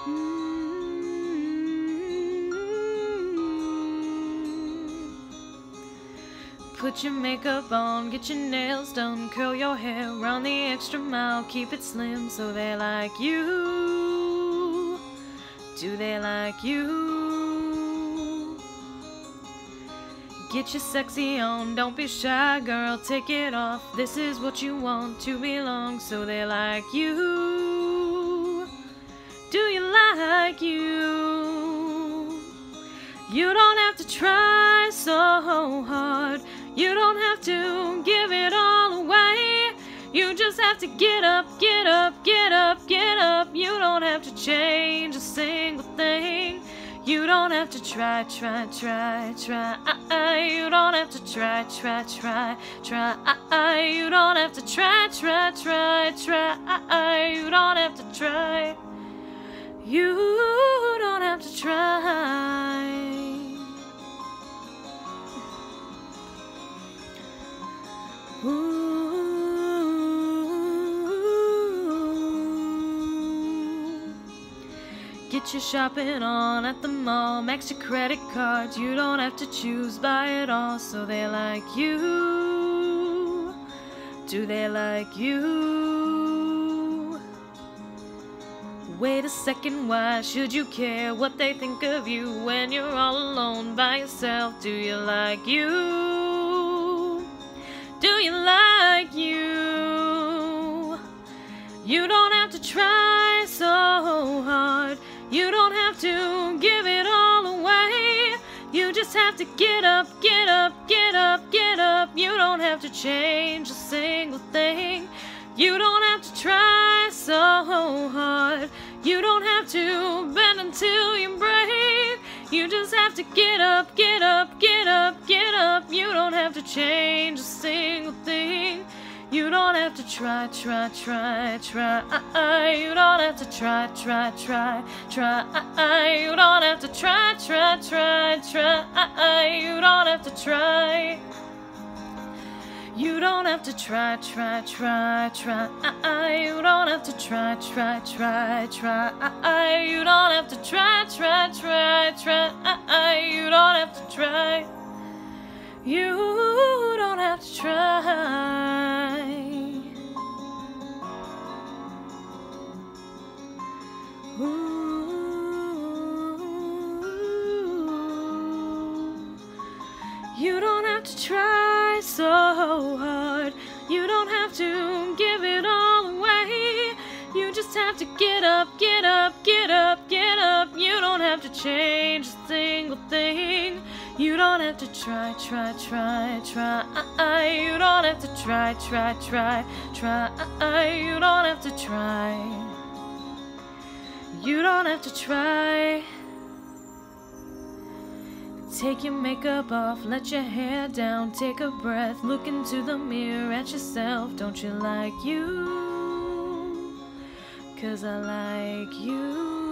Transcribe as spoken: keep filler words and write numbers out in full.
Put your makeup on, get your nails done, curl your hair, run the extra mile, keep it slim so they like you. Do they like you? Get your sexy on, don't be shy, girl, take it off. This is what you want to belong, so they like you. Do you like you? You don't have to try so hard. You don't have to give it all away. You just have to get up, get up, get up, get up. You don't have to change a single thing. You don't have to try, try, try, try. You don't have to try, try, try, try. You don't have to try, try, try, try. You don't have to try. You don't have to try. Ooh. Get your shopping on at the mall, max your credit cards. You don't have to choose, buy it all, so they like you. Do they like you? Wait a second, why should you care what they think of you when you're all alone by yourself? Do you like you? Do you like you? You don't have to try so hard. You don't have to give it all away. You just have to get up, get up, get up, get up. You don't have to change a single thing. You don't have to try so hard. You don't have to bend until you break. You just have to get up, get up, get up, get up. You don't have to change a single thing. You don't have to try, try, try, try. You don't have to try, try, try, try. You don't have to try, try, try, try. You don't have to try. You don't have to try, try, try, try. You don't have to try, try, try, try. You don't have to try, try, try, try. You don't have to try. You don't have to try. Ooh. You don't have to try so hard. You don't have to give it all away. You just have to get up, get up, get up, get up. You don't have to change a single thing. You don't have to try, try, try, try. You don't have to try, try, try, try. You don't have to try. You don't have to try. Take your makeup off, let your hair down, take a breath, look into the mirror at yourself. Don't you like you? 'Cause I like you.